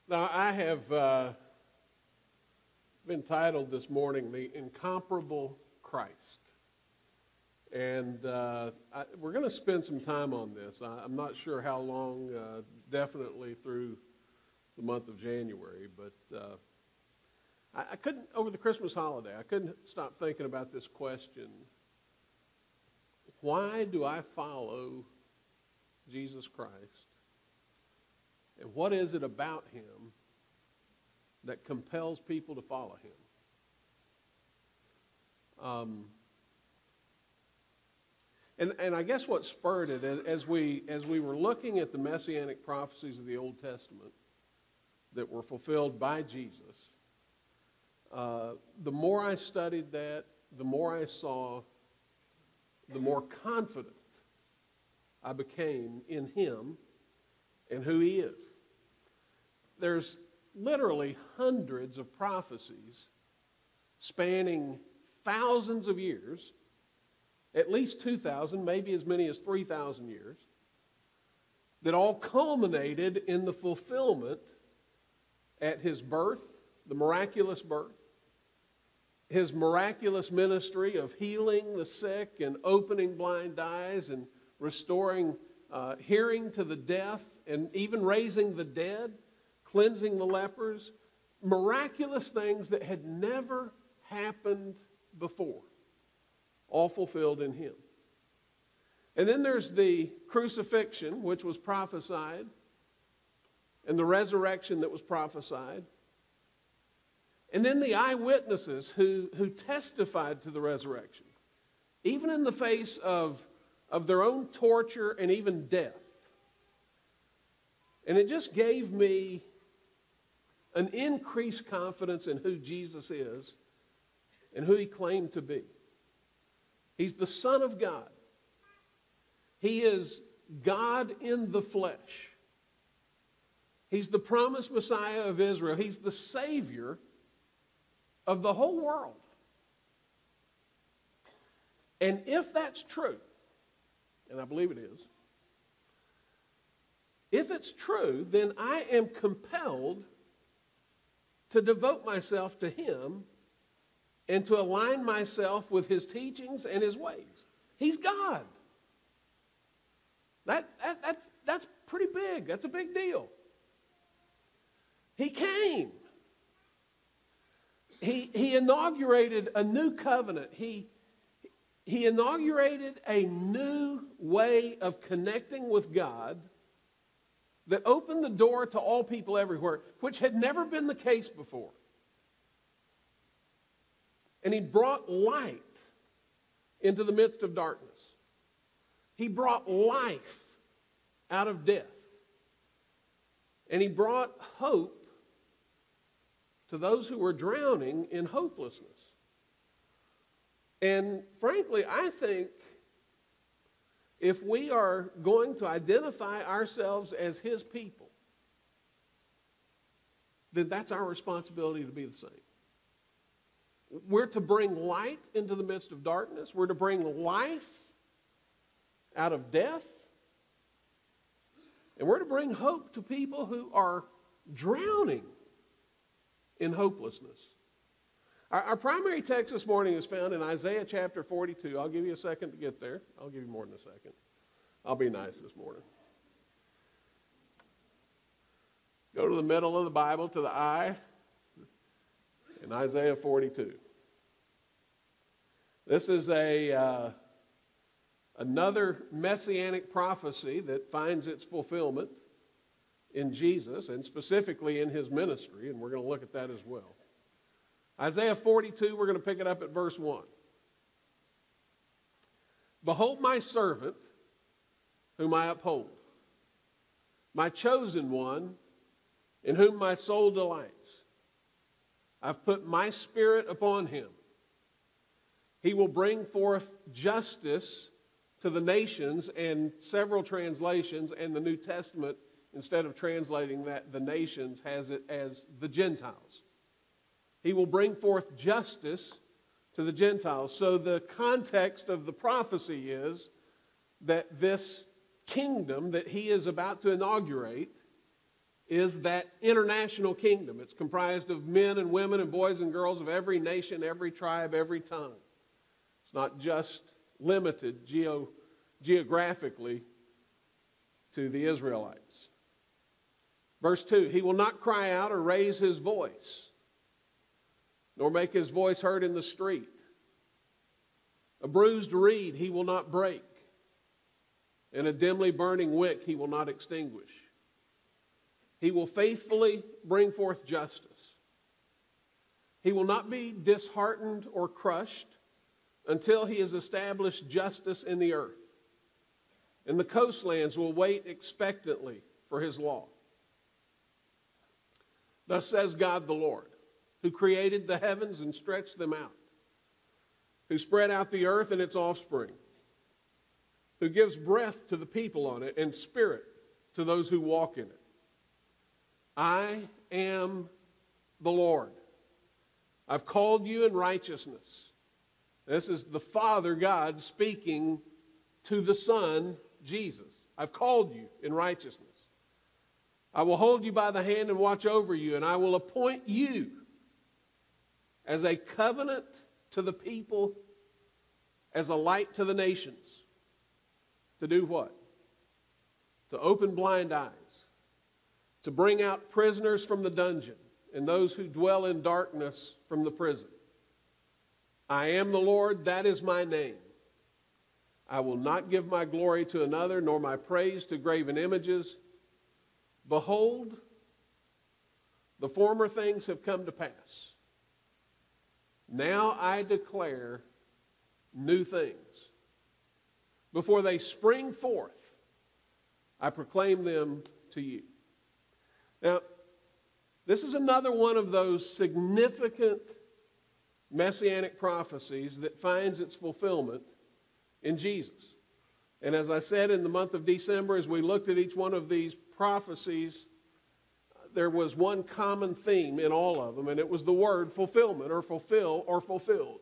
Now, I have been titled this morning, The Incomparable Christ. And we're going to spend some time on this. I'm not sure how long, definitely through the month of January, but I couldn't, over the Christmas holiday, I couldn't stop thinking about this question. Why do I follow Jesus Christ? And what is it about him that compels people to follow him? And I guess what spurred it, as we were looking at the Messianic prophecies of the Old Testament that were fulfilled by Jesus, the more I studied that, the more I saw, the more confident I became in him and who he is. There's literally hundreds of prophecies spanning thousands of years, at least 2,000, maybe as many as 3,000 years, that all culminated in the fulfillment at his birth, the miraculous birth, his miraculous ministry of healing the sick and opening blind eyes and restoring hearing to the deaf and even raising the dead, cleansing the lepers, miraculous things that had never happened before, all fulfilled in him. And then there's the crucifixion, which was prophesied, and the resurrection that was prophesied. And then the eyewitnesses who testified to the resurrection, even in the face of their own torture and even death. And it just gave me an increased confidence in who Jesus is and who he claimed to be. He's the Son of God. He is God in the flesh. He's the promised Messiah of Israel. He's the Savior of the whole world. And if that's true, and I believe it is, if it's true, then I am compelled to devote myself to him and to align myself with his teachings and his ways. He's God. That's pretty big. That's a big deal. He came. He inaugurated a new covenant. He inaugurated a new way of connecting with God that opened the door to all people everywhere, which had never been the case before. And he brought light into the midst of darkness. He brought life out of death. And he brought hope to those who were drowning in hopelessness. And frankly, I think if we are going to identify ourselves as his people, then that's our responsibility to be the same. We're to bring light into the midst of darkness. We're to bring life out of death. And we're to bring hope to people who are drowning in hopelessness. Our primary text this morning is found in Isaiah chapter 42. I'll give you a second to get there. I'll give you more than a second. I'll be nice this morning. Go to the middle of the Bible, to the I, in Isaiah 42. This is another messianic prophecy that finds its fulfillment in Jesus and specifically in his ministry, and we're going to look at that as well. Isaiah 42, we're going to pick it up at verse 1. Behold my servant, whom I uphold, my chosen one, in whom my soul delights. I've put my spirit upon him. He will bring forth justice to the nations, and several translations, and the New Testament, instead of translating that, the nations, has it as the Gentiles. He will bring forth justice to the Gentiles. So the context of the prophecy is that this kingdom that he is about to inaugurate is that international kingdom. It's comprised of men and women and boys and girls of every nation, every tribe, every tongue. It's not just limited geographically to the Israelites. Verse 2, he will not cry out or raise his voice, nor make his voice heard in the street. A bruised reed he will not break, and a dimly burning wick he will not extinguish. He will faithfully bring forth justice. He will not be disheartened or crushed until he has established justice in the earth. And the coastlands will wait expectantly for his law. Thus says God the Lord, who created the heavens and stretched them out, who spread out the earth and its offspring, who gives breath to the people on it and spirit to those who walk in it. I am the Lord. I've called you in righteousness. This is the Father God speaking to the Son, Jesus. I've called you in righteousness. I will hold you by the hand and watch over you, and I will appoint you as a covenant to the people, as a light to the nations. To do what? To open blind eyes, to bring out prisoners from the dungeon, and those who dwell in darkness from the prison. I am the Lord, that is my name. I will not give my glory to another, nor my praise to graven images. Behold, the former things have come to pass. Now I declare new things. Before they spring forth, I proclaim them to you. Now, this is another one of those significant Messianic prophecies that finds its fulfillment in Jesus. And as I said, in the month of December, as we looked at each one of these prophecies, there was one common theme in all of them, and it was the word fulfillment, or fulfill, or fulfilled.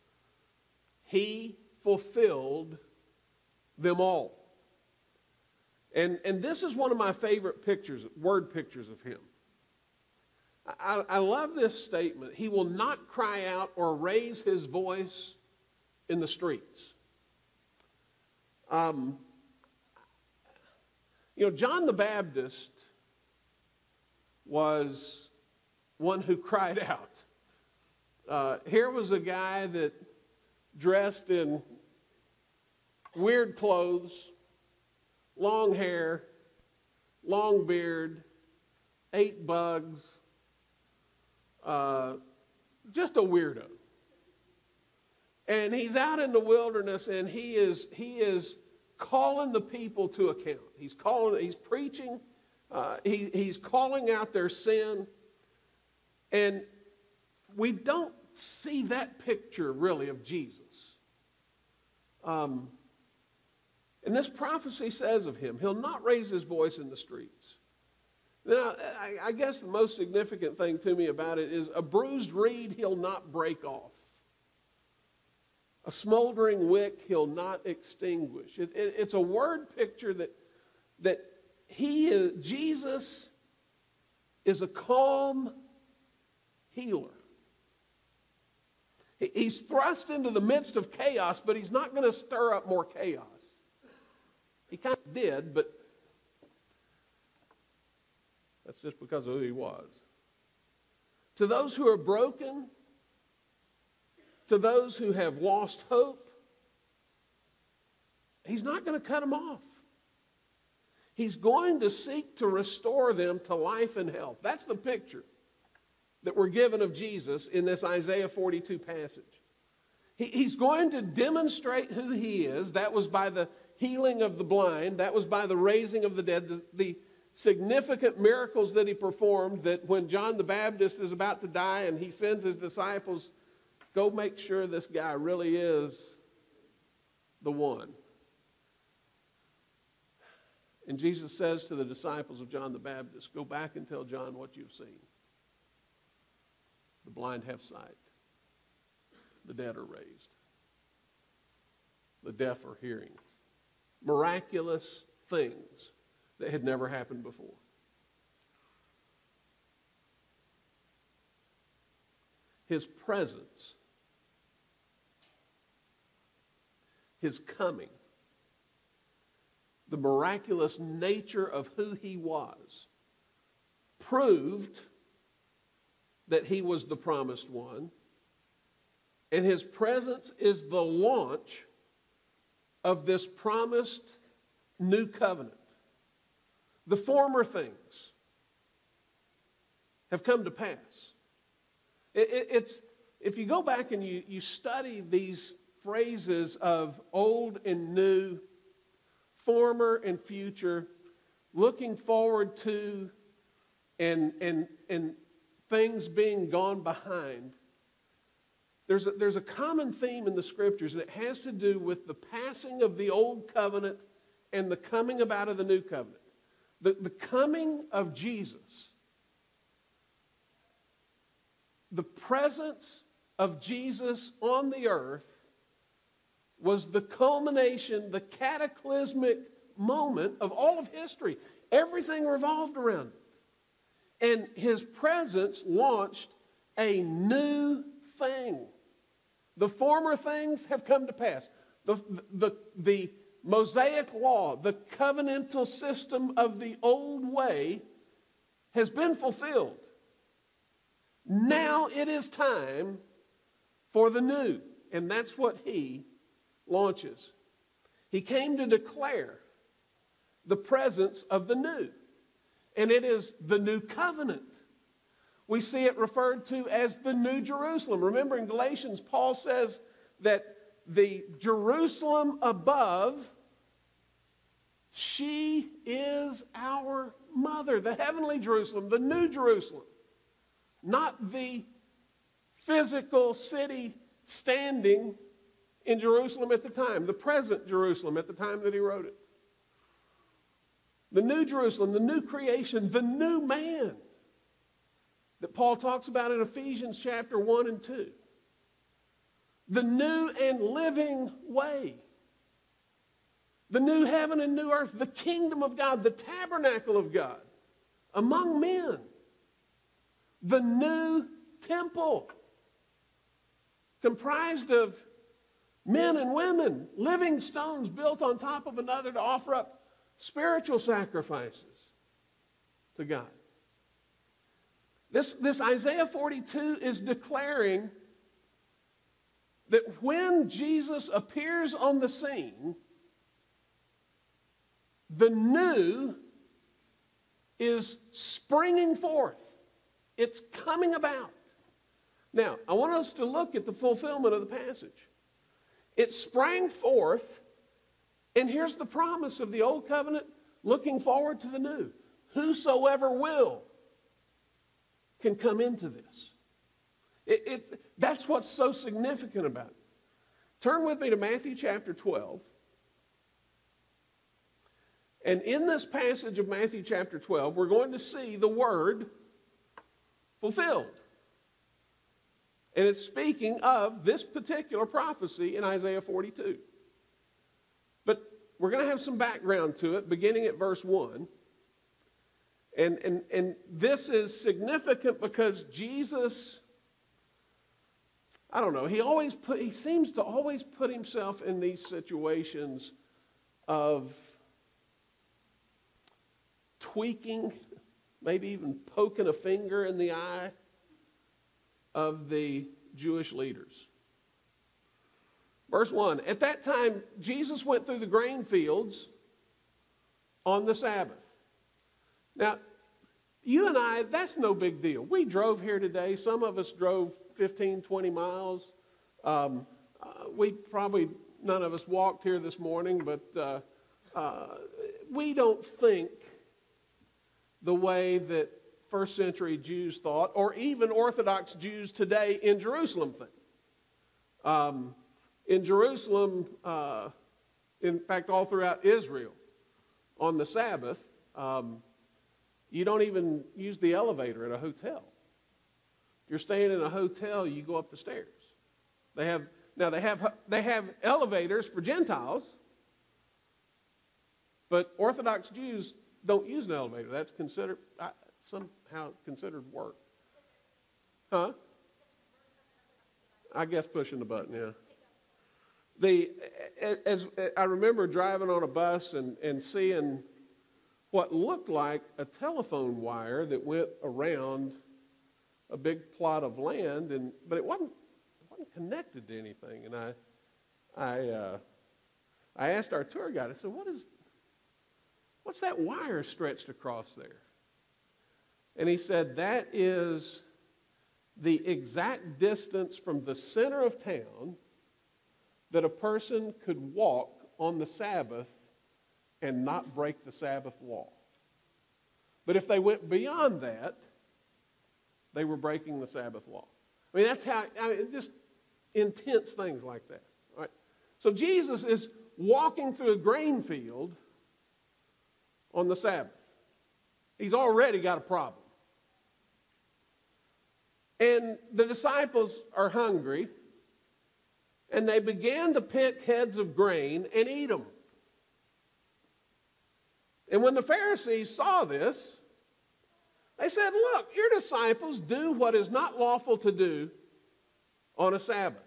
He fulfilled them all. And this is one of my favorite pictures, word pictures of him. I love this statement. He will not cry out or raise his voice in the streets. John the Baptist was one who cried out. Here was a guy that dressed in weird clothes, long hair, long beard, ate bugs, just a weirdo. And he's out in the wilderness, and he is calling the people to account. He's preaching, he's calling out their sin. And we don't see that picture really of Jesus. And this prophecy says of him, he'll not raise his voice in the streets. Now, I guess the most significant thing to me about it is a bruised reed he'll not break off. A smoldering wick he'll not extinguish. It's a word picture that Jesus is a calm healer. He's thrust into the midst of chaos, but he's not going to stir up more chaos. He kind of did, but that's just because of who he was. To those who are broken, to those who have lost hope, he's not going to cut them off. He's going to seek to restore them to life and health. That's the picture that we're given of Jesus in this Isaiah 42 passage. He's going to demonstrate who he is. That was by the healing of the blind. That was by the raising of the dead. The significant miracles that he performed, that when John the Baptist is about to die and he sends his disciples, go make sure this guy really is the one. And Jesus says to the disciples of John the Baptist, go back and tell John what you've seen. The blind have sight. The dead are raised. The deaf are hearing. Miraculous things that had never happened before. His presence, His coming, the miraculous nature of who He was, proved that He was the promised one, and His presence is the launch of this promised new covenant. The former things have come to pass. It's if you go back and you study these phrases of old and new, former and future, looking forward to and things being gone behind, there's a common theme in the Scriptures, and it has to do with the passing of the old covenant and the coming about of the new covenant. The coming of Jesus, the presence of Jesus on the earth, was the culmination, the cataclysmic moment of all of history. Everything revolved around it. And His presence launched a new thing. The former things have come to pass. The Mosaic law, the covenantal system of the old way, has been fulfilled. Now it is time for the new. And that's what He launches. He came to declare the presence of the new. And it is the new covenant. We see it referred to as the New Jerusalem. Remember in Galatians, Paul says that the Jerusalem above, she is our mother. The heavenly Jerusalem, the New Jerusalem. Not the physical city standing in Jerusalem at the time, the present Jerusalem at the time that he wrote it. The New Jerusalem, the new creation, the new man that Paul talks about in Ephesians chapter 1 and 2. The new and living way. The new heaven and new earth, the kingdom of God, the tabernacle of God among men. The new temple, comprised of men and women, living stones built on top of another to offer up spiritual sacrifices to God. This Isaiah 42 is declaring that when Jesus appears on the scene, the new is springing forth. It's coming about. Now, I want us to look at the fulfillment of the passage. It sprang forth, and here's the promise of the old covenant looking forward to the new. Whosoever will can come into this. That's what's so significant about it. Turn with me to Matthew chapter 12. And in this passage of Matthew chapter 12, we're going to see the word fulfilled. And it's speaking of this particular prophecy in Isaiah 42. But we're going to have some background to it, beginning at verse 1. And this is significant because Jesus, I don't know, he seems to always put himself in these situations of tweaking, maybe even poking a finger in the eye of the Jewish leaders. Verse 1, at that time, Jesus went through the grain fields on the Sabbath. Now, you and I, that's no big deal. We drove here today. Some of us drove 15, 20 miles. None of us walked here this morning, but we don't think the way that first century Jews thought, or even Orthodox Jews today in Jerusalem think. In Jerusalem, in fact, all throughout Israel, on the Sabbath, you don't even use the elevator at a hotel. If you're staying in a hotel, you go up the stairs. They have elevators for Gentiles, but Orthodox Jews don't use an elevator. That's somehow considered work. Huh? I guess pushing the button, yeah. As I remember driving on a bus and seeing what looked like a telephone wire that went around a big plot of land, but it wasn't connected to anything. And I asked our tour guide, I said, what's that wire stretched across there? And he said, that is the exact distance from the center of town that a person could walk on the Sabbath and not break the Sabbath law. But if they went beyond that, they were breaking the Sabbath law. I mean, that's how, just intense things like that. All right? So Jesus is walking through a grain field on the Sabbath. He's already got a problem. And the disciples are hungry, and they began to pick heads of grain and eat them. And when the Pharisees saw this, they said, look, your disciples do what is not lawful to do on a Sabbath.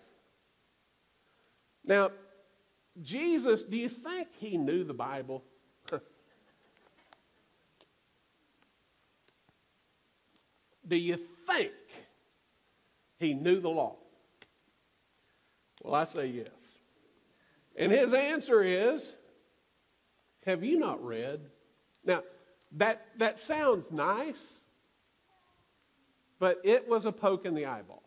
Now, Jesus, do you think he knew the Bible? Do you think he knew the law? Well, I say yes. And his answer is, have you not read? Now, that sounds nice, but it was a poke in the eyeball.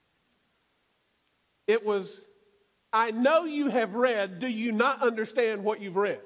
It was, I know you have read, do you not understand what you've read?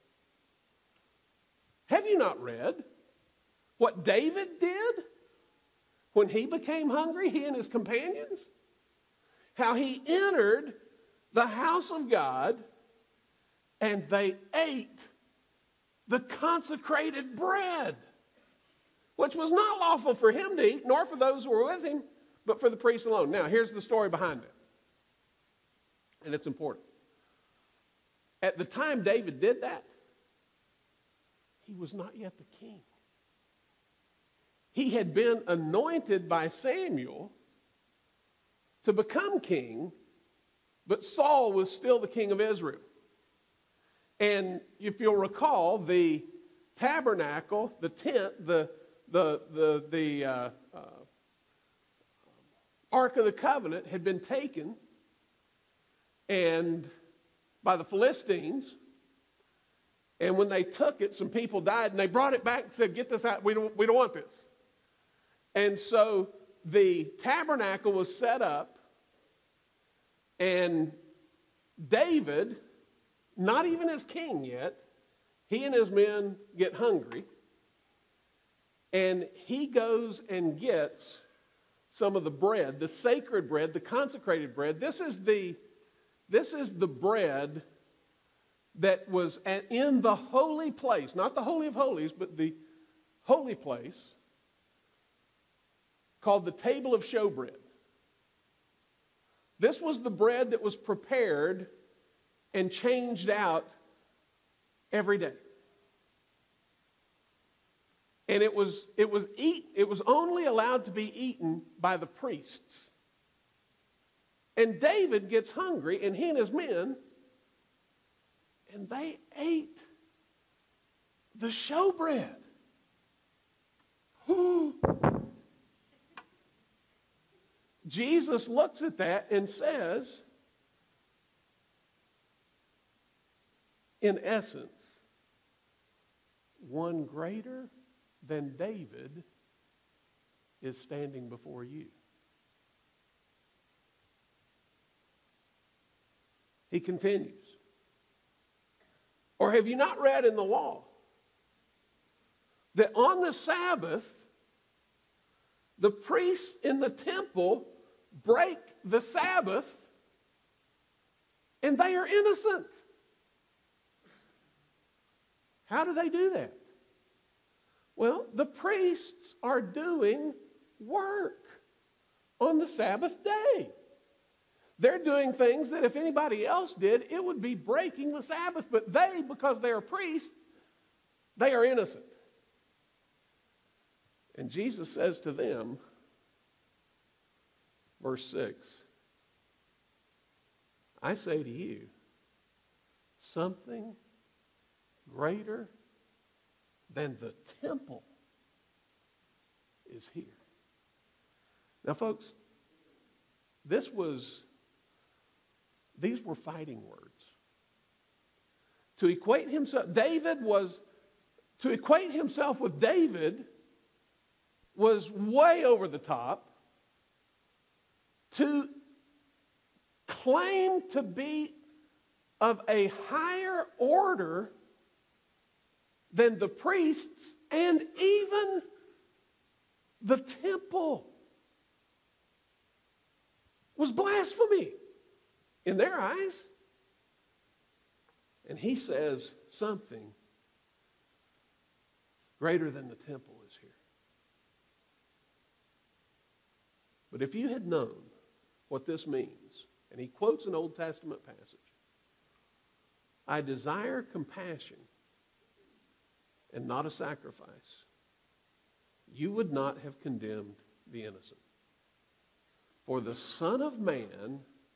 Have you not read what David did when he became hungry, he and his companions? How he entered the house of God and they ate the consecrated bread, which was not lawful for him to eat, nor for those who were with him, but for the priests alone. Now, here's the story behind it, and it's important. At the time David did that, he was not yet the king. He had been anointed by Samuel to become king, but Saul was still the king of Israel. And if you'll recall, the tabernacle, the tent, the Ark of the Covenant had been taken and by the Philistines. And when they took it, some people died, and they brought it back and said, get this out, we don't want this. And so the tabernacle was set up, and David, not even as king yet, he and his men get hungry, and he goes and gets some of the bread, the sacred bread, the consecrated bread. This is the bread that was in the holy place, not the Holy of Holies, but the holy place, called the table of showbread. This was the bread that was prepared and changed out every day. And it was only allowed to be eaten by the priests. And David gets hungry, and he and his men, and they ate the showbread. Jesus looks at that and says, in essence, one greater than David is standing before you. He continues. Or have you not read in the law that on the Sabbath, the priests in the temple break the Sabbath and they are innocent? How do they do that? Well, the priests are doing work on the Sabbath day. They're doing things that if anybody else did, it would be breaking the Sabbath. But they, because they are priests, they are innocent. And Jesus says to them, verse 6, I say to you, something greater than the temple is here. Now, folks, these were fighting words. To equate himself with David was way over the top. To claim to be of a higher order than the priests and even the temple was blasphemy in their eyes. And he says something greater than the temple is here. But if you had known what this means, and he quotes an Old Testament passage, I desire compassion and not a sacrifice, you would not have condemned the innocent. For the Son of Man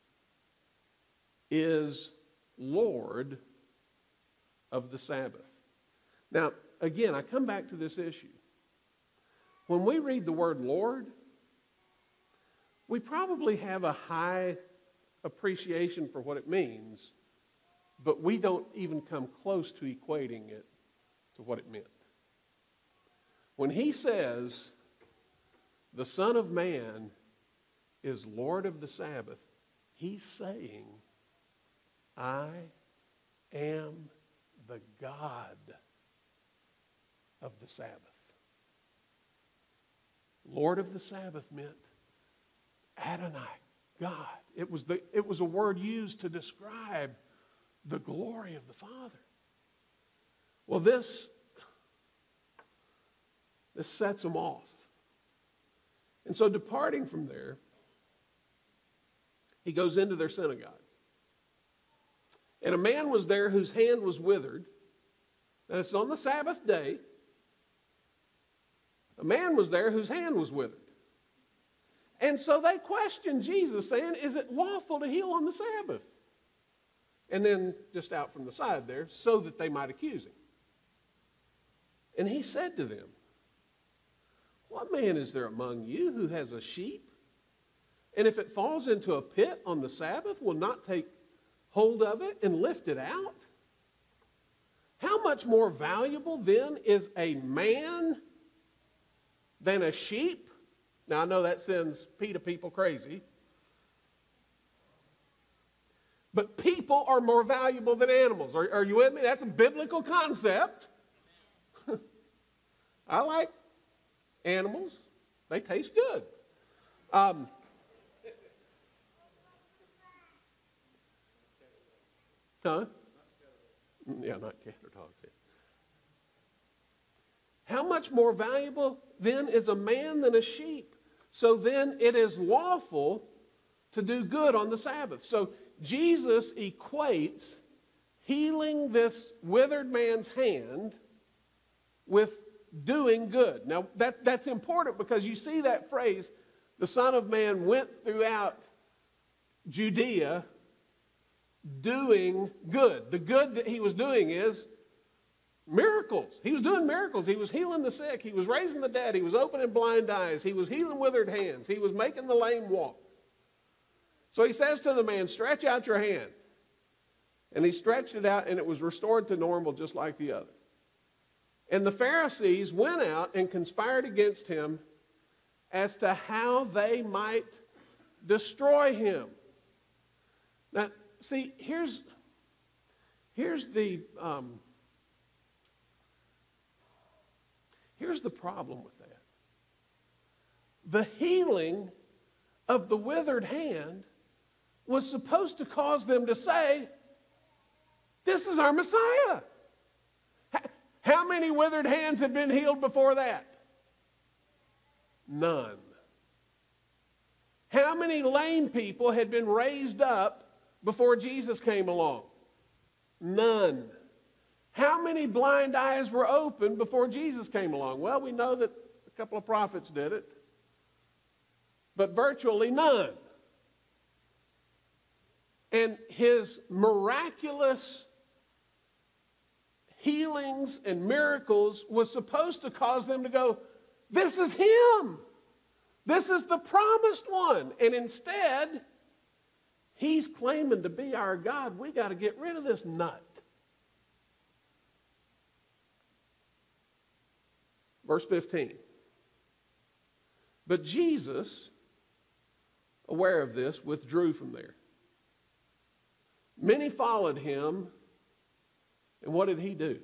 is Lord of the Sabbath. Now, again, I come back to this issue. When we read the word Lord, we probably have a high appreciation for what it means, but we don't even come close to equating it to what it meant. When he says, the Son of Man is Lord of the Sabbath, he's saying, I am the God of the Sabbath. Lord of the Sabbath meant Adonai, God. It was a word used to describe the glory of the Father. Well, this sets them off. And so departing from there, he goes into their synagogue. And a man was there whose hand was withered. And it's on the Sabbath day. A man was there whose hand was withered. And so they questioned Jesus, saying, is it lawful to heal on the Sabbath? And then just out from the side there, so that they might accuse him. And he said to them, what man is there among you who has a sheep, and if it falls into a pit on the Sabbath, will not take hold of it and lift it out? How much more valuable then is a man than a sheep? Now, I know that sends PETA people crazy. But people are more valuable than animals. Are you with me? That's a biblical concept. I like animals. They taste good. Huh? Yeah, not cat or dogs. How much more valuable then is a man than a sheep? So then it is lawful to do good on the Sabbath. So Jesus equates healing this withered man's hand with doing good. Now, that's important because you see that phrase, the Son of Man went throughout Judea doing good. The good that he was doing is miracles. He was doing miracles. He was healing the sick. He was raising the dead. He was opening blind eyes. He was healing withered hands. He was making the lame walk. So he says to the man, stretch out your hand. And he stretched it out, and it was restored to normal just like the other. And the Pharisees went out and conspired against him as to how they might destroy him. Now, see, here's the problem with that. The healing of the withered hand was supposed to cause them to say, this is our Messiah. How many withered hands had been healed before that? None. How many lame people had been raised up before Jesus came along? None. How many blind eyes were opened before Jesus came along? Well, we know that a couple of prophets did it, but virtually none. And his miraculous healings and miracles was supposed to cause them to go, this is him. This is the promised one. And instead, he's claiming to be our God. We got to get rid of this nut. Verse 15. But Jesus, aware of this, withdrew from there. Many followed him, and what did he do?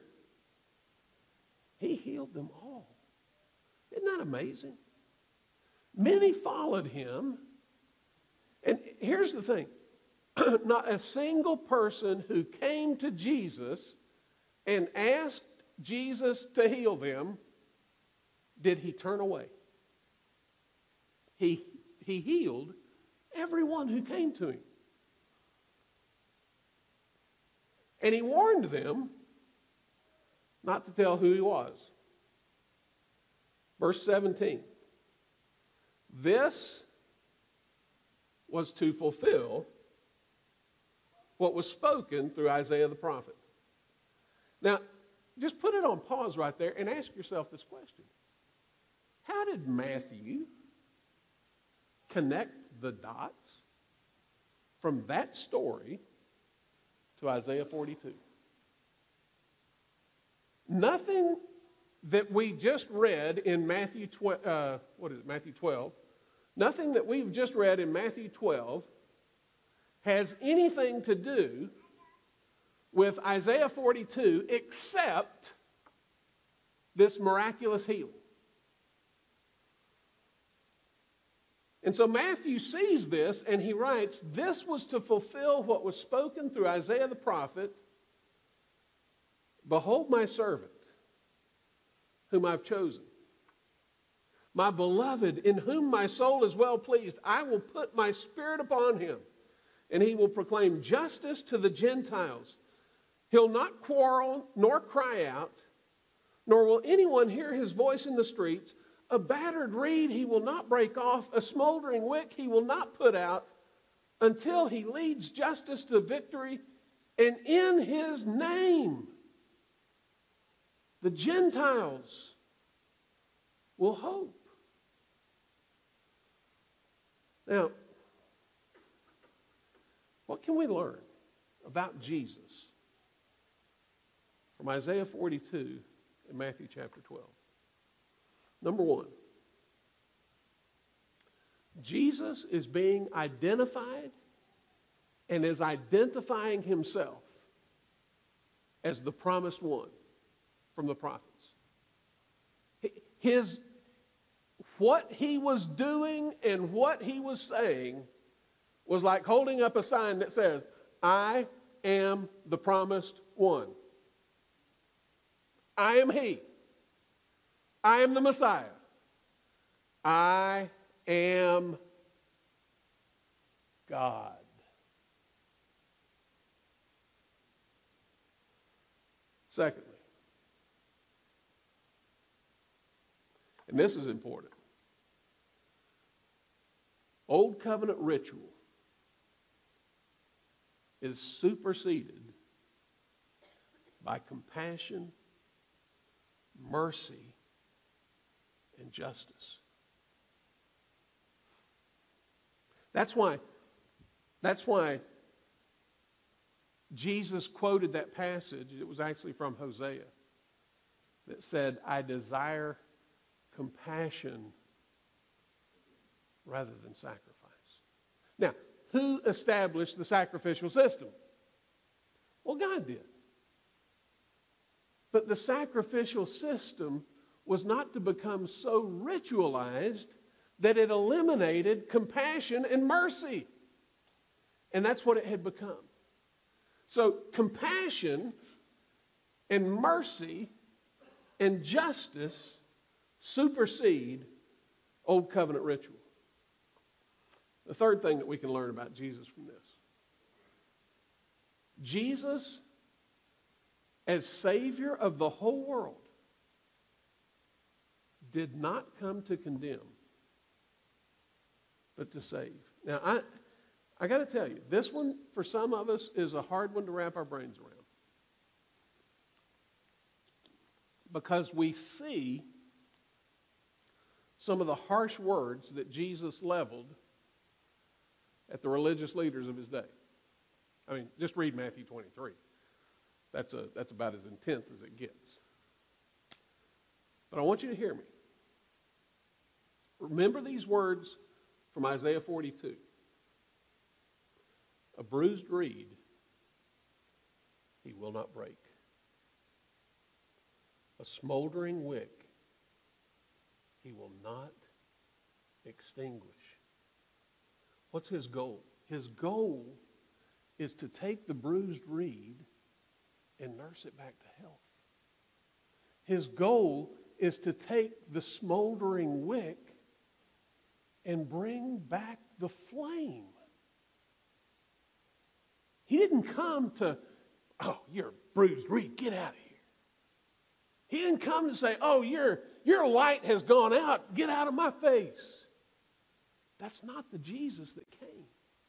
He healed them all. Isn't that amazing? Many followed him, and here's the thing. Not a single person who came to Jesus and asked Jesus to heal them did he turn away. He healed everyone who came to him. And he warned them not to tell who he was. Verse 17. This was to fulfill what was spoken through Isaiah the prophet. Now, just put it on pause right there and ask yourself this question. How did Matthew connect the dots from that story to Isaiah 42? Nothing that we just read in Matthew 12, Matthew 12. Nothing that we've just read in Matthew 12 has anything to do with Isaiah 42 except this miraculous healing. And so Matthew sees this and he writes, this was to fulfill what was spoken through Isaiah the prophet. Behold my servant, whom I've chosen. My beloved, in whom my soul is well pleased. I will put my spirit upon him, and he will proclaim justice to the Gentiles. He'll not quarrel nor cry out, nor will anyone hear his voice in the streets. A battered reed he will not break off, a smoldering wick he will not put out, until he leads justice to victory, and in his name the Gentiles will hope. Now, what can we learn about Jesus from Isaiah 42 and Matthew chapter 12? Number one, Jesus is being identified and is identifying himself as the promised one from the prophets. What he was doing and what he was saying was like holding up a sign that says, I am the promised one. I am he. I am the Messiah. I am God. Secondly, and this is important, Old Covenant ritual is superseded by compassion, mercy, and justice. That's why Jesus quoted that passage. It was actually from Hosea that said, I desire compassion rather than sacrifice. Now, who established the sacrificial system? Well, God did. But the sacrificial system was not to become so ritualized that it eliminated compassion and mercy. And that's what it had become. So compassion and mercy and justice supersede Old Covenant ritual. The third thing that we can learn about Jesus from this. Jesus, as Savior of the whole world, did not come to condemn, but to save. Now, I got to tell you, this one, for some of us, is a hard one to wrap our brains around. Because we see some of the harsh words that Jesus leveled at the religious leaders of his day. I mean, just read Matthew 23. That's about as intense as it gets. But I want you to hear me. Remember these words from Isaiah 42. A bruised reed he will not break. A smoldering wick he will not extinguish. What's his goal? His goal is to take the bruised reed and nurse it back to health. His goal is to take the smoldering wick and bring back the flame. He didn't come to, oh, you're a bruised reed, get out of here. He didn't come to say, oh, your light has gone out, get out of my face. That's not the Jesus that came.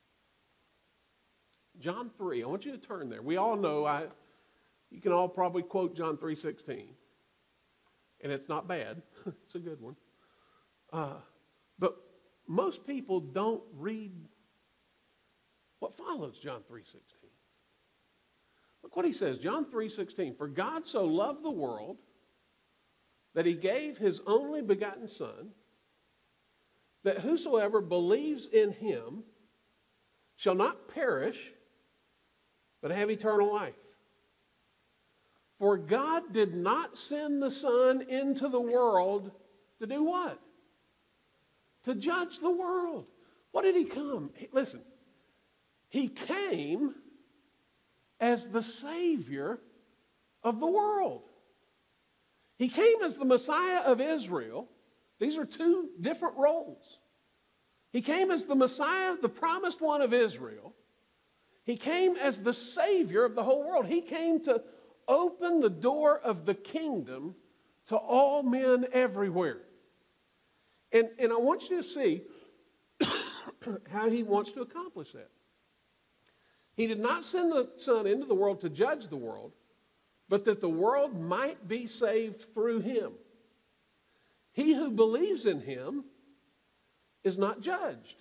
John 3, I want you to turn there. We all know, you can all probably quote John 3:16. And it's not bad. It's a good one. But most people don't read what follows John 3:16. Look what he says, John 3:16. For God so loved the world that he gave his only begotten Son, that whosoever believes in him shall not perish, but have eternal life. For God did not send the Son into the world to do what? To judge the world. What did he come? Listen, he came as the Savior of the world. He came as the Messiah of Israel. These are two different roles. He came as the Messiah, the promised one of Israel. He came as the Savior of the whole world. He came to open the door of the kingdom to all men everywhere. And I want you to see how he wants to accomplish that. He did not send the Son into the world to judge the world, but that the world might be saved through him. He who believes in him is not judged.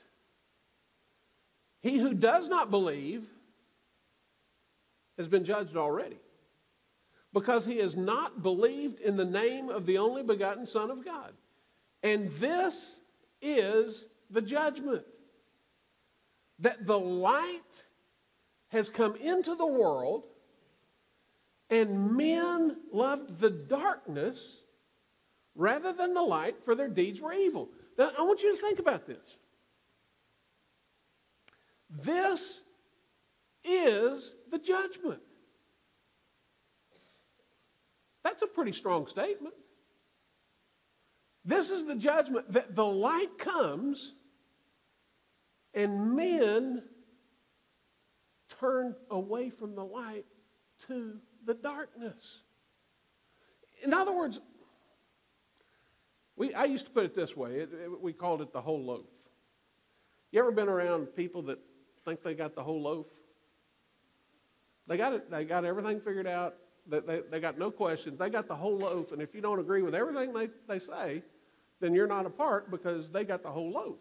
He who does not believe has been judged already, because he has not believed in the name of the only begotten Son of God. And this is the judgment, that the light has come into the world, and men loved the darkness rather than the light, for their deeds were evil. Now, I want you to think about this. This is the judgment. That's a pretty strong statement. This is the judgment, that the light comes and men turn away from the light to the darkness. In other words, I used to put it this way. We called it the whole loaf. You ever been around people that think they got the whole loaf? They got it. They got everything figured out. They got no questions. They got the whole loaf. And if you don't agree with everything they say, then you're not a part, because they got the whole loaf.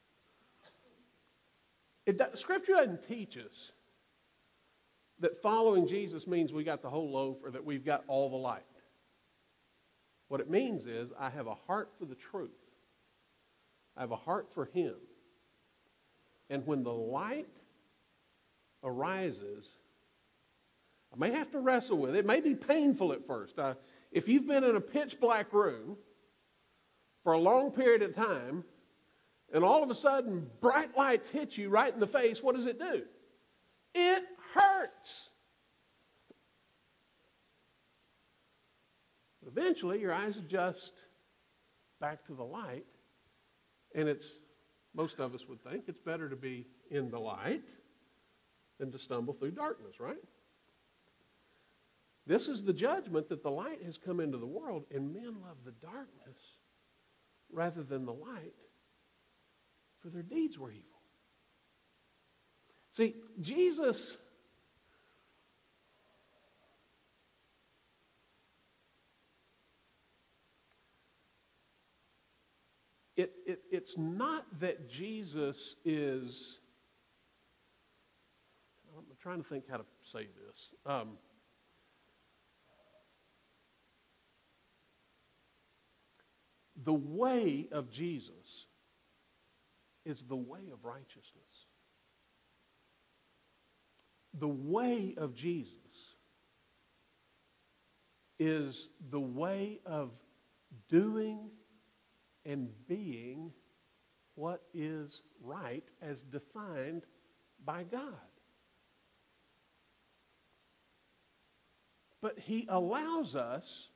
Scripture doesn't teach us that following Jesus means we got the whole loaf or that we've got all the light. What it means is I have a heart for the truth. I have a heart for him. And when the light arises, I may have to wrestle with it. It may be painful at first. If you've been in a pitch black room for a long period of time, and all of a sudden bright lights hit you right in the face, what does it do? It hurts. But eventually your eyes adjust back to the light, and most of us would think it's better to be in the light than to stumble through darkness, right? This is the judgment, that the light has come into the world, and men love the darkness rather than the light, for their deeds were evil. See, Jesus, it's not that Jesus is, I'm trying to think how to say this. The way of Jesus is the way of righteousness. The way of Jesus is the way of doing and being what is right as defined by God. But he allows us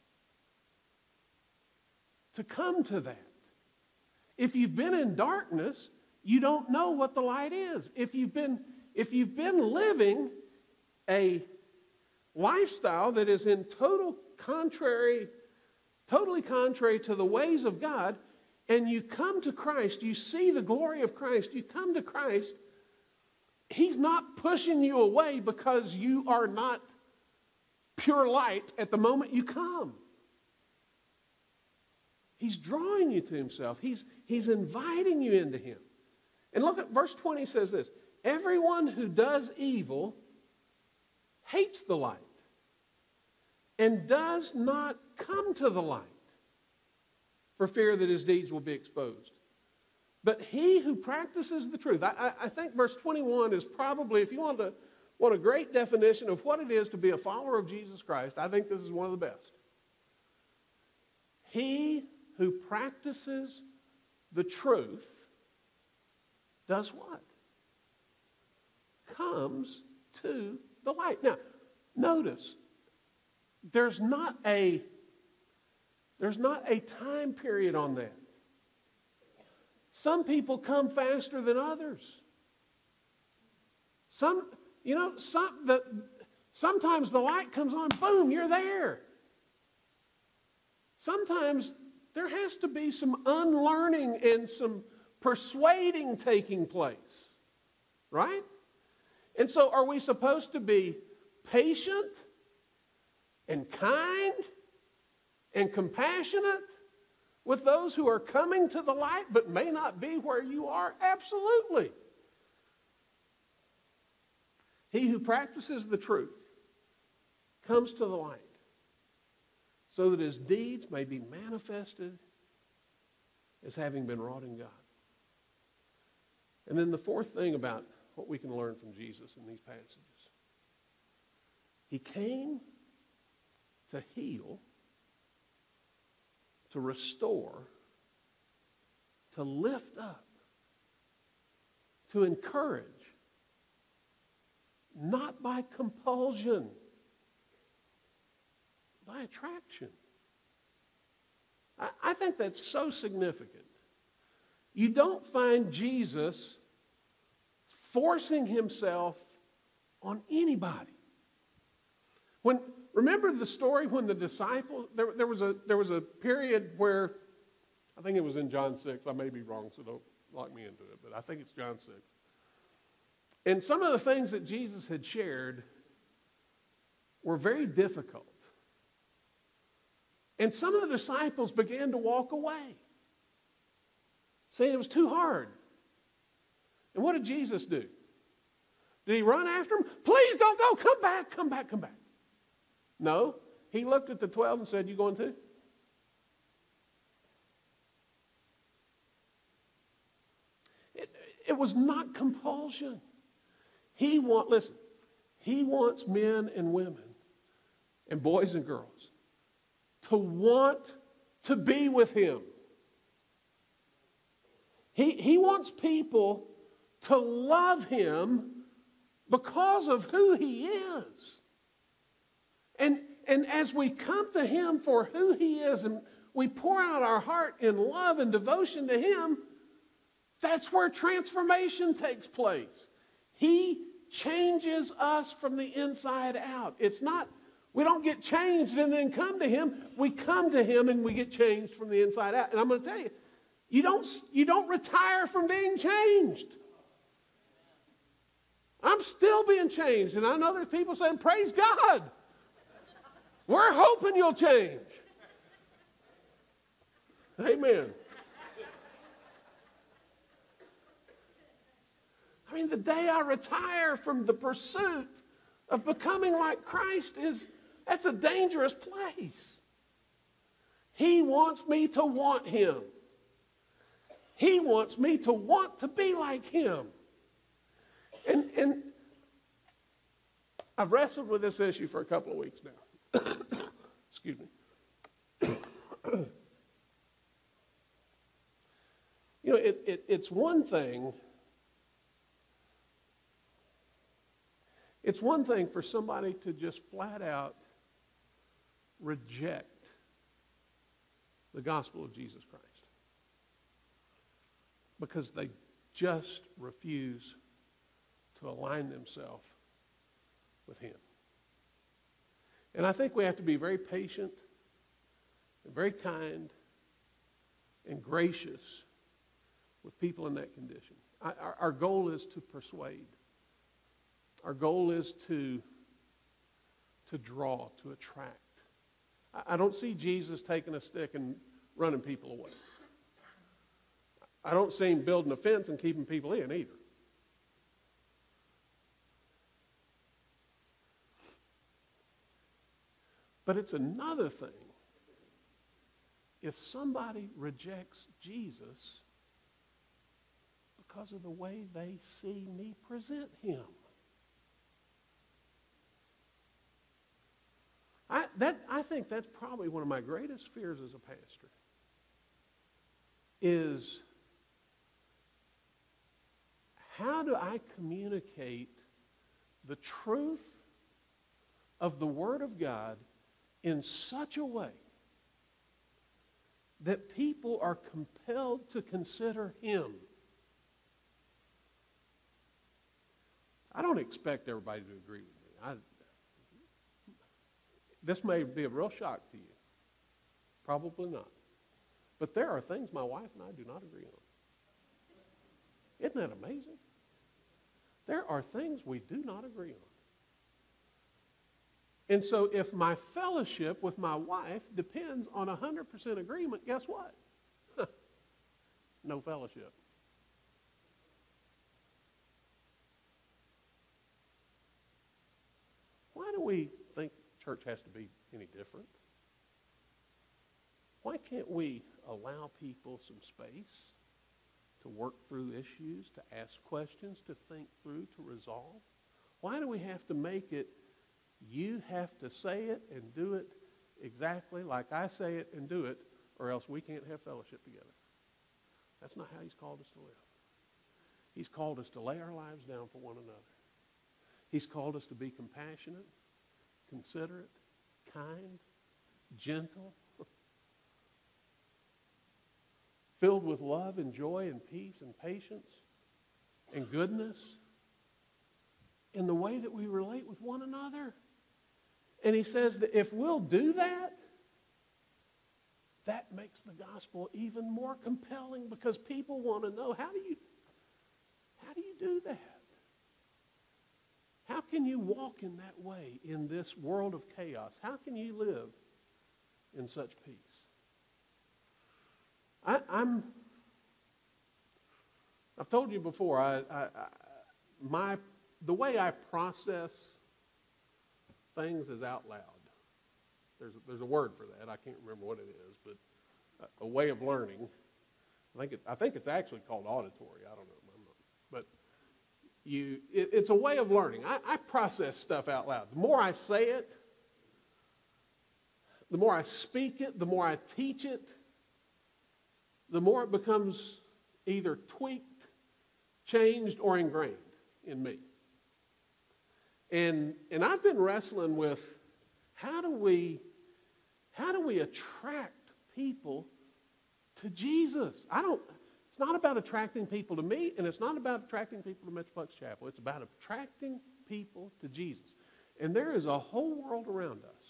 to come to that. If you've been in darkness, you don't know what the light is. If you've been living a lifestyle that is in totally contrary to the ways of God, and you come to Christ, you see the glory of Christ, you come to Christ, he's not pushing you away because you are not pure light at the moment you come. He's drawing you to himself. He's inviting you into him. And look at verse 20 says this: everyone who does evil hates the light and does not come to the light for fear that his deeds will be exposed. But he who practices the truth, I think verse 21 is probably, if you want a great definition of what it is to be a follower of Jesus Christ, I think this is one of the best. He who practices the truth does what? Comes to the light. Now, notice, there's not a time period on that. Some people come faster than others. Sometimes the light comes on, boom, you're there. Sometimes there has to be some unlearning and some persuading taking place, right? And so are we supposed to be patient and kind and compassionate with those who are coming to the light but may not be where you are? Absolutely. He who practices the truth comes to the light so that his deeds may be manifested as having been wrought in God. And then the fourth thing about what we can learn from Jesus in these passages: he came to heal, to restore, to lift up, to encourage, not by compulsion, by attraction. I think that's so significant. You don't find Jesus forcing himself on anybody. Remember the story when the disciples, there was a period where, I think it was in John 6, I may be wrong, so don't lock me into it, but I think it's John 6. And some of the things that Jesus had shared were very difficult. And some of the disciples began to walk away, saying it was too hard. And what did Jesus do? Did he run after them? Please don't go. Come back, come back, come back. No. He looked at the 12 and said, you going too? It was not compulsion. He wants men and women and boys and girls to want to be with him. He wants people to love him because of who he is. And as we come to him for who he is and we pour out our heart in love and devotion to him, that's where transformation takes place. He changes us from the inside out. It's not, we don't get changed and then come to him. We come to him and we get changed from the inside out. And I'm going to tell you, you don't retire from being changed. I'm still being changed. And I know there's people saying, praise God. We're hoping you'll change. Amen. I mean, the day I retire from the pursuit of becoming like Christ that's a dangerous place. He wants me to want him. He wants me to want to be like him. And I've wrestled with this issue for a couple of weeks now. Excuse me. You know, it's one thing. It's one thing for somebody to just flat out reject the gospel of Jesus Christ because they just refuse to align themselves with him. And I think we have to be very patient and very kind and gracious with people in that condition. Our goal is to persuade. Our goal is to draw, to attract. I don't see Jesus taking a stick and running people away. I don't see him building a fence and keeping people in either. But it's another thing if somebody rejects Jesus because of the way they see me present him. I think that's probably one of my greatest fears as a pastor is how do I communicate the truth of the Word of God in such a way that people are compelled to consider him. I don't expect everybody to agree with me. This may be a real shock to you. Probably not. But there are things my wife and I do not agree on. Isn't that amazing? There are things we do not agree on. And so if my fellowship with my wife depends on 100% agreement, guess what? No fellowship. Why do we think church has to be any different? Why can't we allow people some space to work through issues, to ask questions, to think through, to resolve? Why do we have to make it, you have to say it and do it exactly like I say it and do it, or else we can't have fellowship together? That's not how he's called us to live. He's called us to lay our lives down for one another. He's called us to be compassionate, considerate, kind, gentle, filled with love and joy and peace and patience and goodness in the way that we relate with one another. And he says that if we'll do that, that makes the gospel even more compelling because people want to know, how do you do that? How can you walk in that way in this world of chaos? How can you live in such peace? I've told you before, the way I process things is out loud. There's a word for that. I can't remember what it is, but a way of learning. I think it's actually called auditory. I don't know. But it's a way of learning. I process stuff out loud. The more I say it, the more I speak it, the more I teach it, the more it becomes either tweaked, changed, or ingrained in me. And I've been wrestling with how do we attract people to Jesus? It's not about attracting people to me, and it's not about attracting people to Metroplex Chapel. It's about attracting people to Jesus. And there is a whole world around us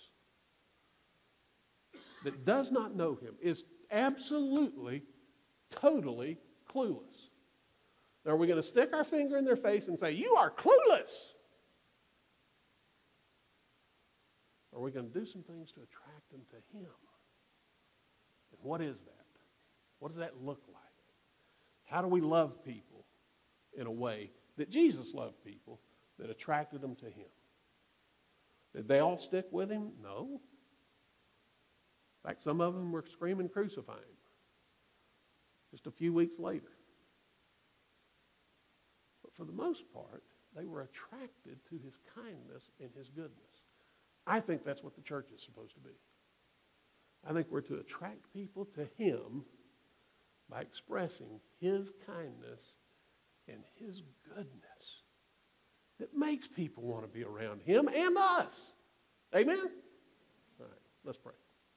that does not know him, is absolutely, totally clueless Now, are we going to stick our finger in their face and say, you are clueless? Or are we going to do some things to attract them to Him? And what is that? What does that look like? How do we love people in a way that Jesus loved people, that attracted them to Him? Did they all stick with Him? No. In fact, some of them were screaming, crucify Him. Just a few weeks later. But for the most part, they were attracted to His kindness and His goodness. I think that's what the church is supposed to be. I think we're to attract people to Him by expressing His kindness and His goodness that makes people want to be around Him and us. Amen? All right, let's pray.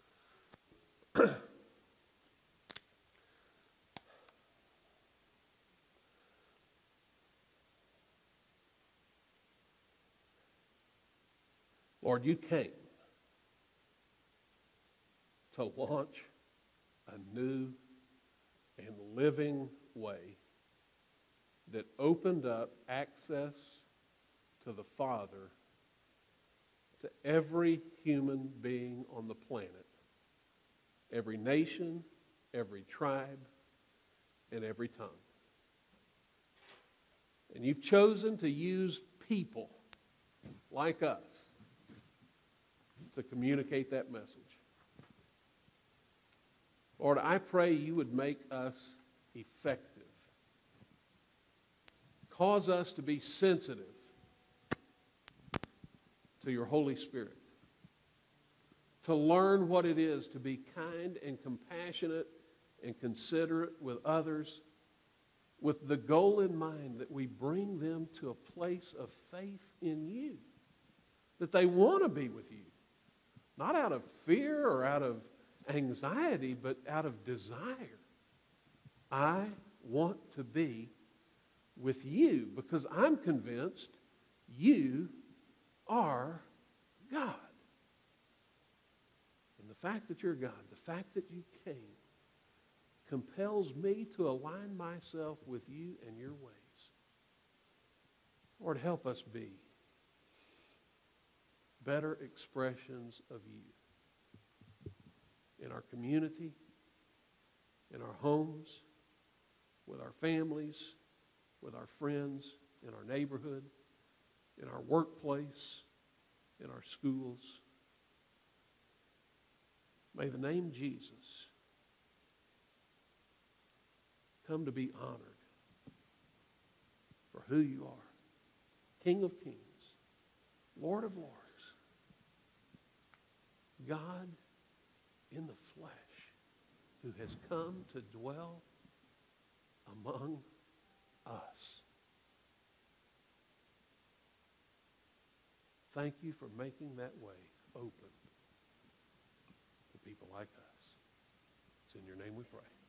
Lord, you came to launch a new and living way that opened up access to the Father to every human being on the planet, every nation, every tribe, and every tongue. And you've chosen to use people like us to communicate that message. Lord, I pray you would make us effective. Cause us to be sensitive to your Holy Spirit. To learn what it is to be kind and compassionate and considerate with others, with the goal in mind that we bring them to a place of faith in you. That they want to be with you. Not out of fear or out of anxiety, but out of desire. I want to be with you because I'm convinced you are God. And the fact that you're God, the fact that you came, compels me to align myself with you and your ways. Lord, help us be better expressions of you in our community, in our homes, with our families, with our friends, in our neighborhood, in our workplace, in our schools. May the name Jesus come to be honored for who you are, King of Kings, Lord of Lords, God in the flesh, who has come to dwell among us. Thank you for making that way open to people like us. It's in your name we pray.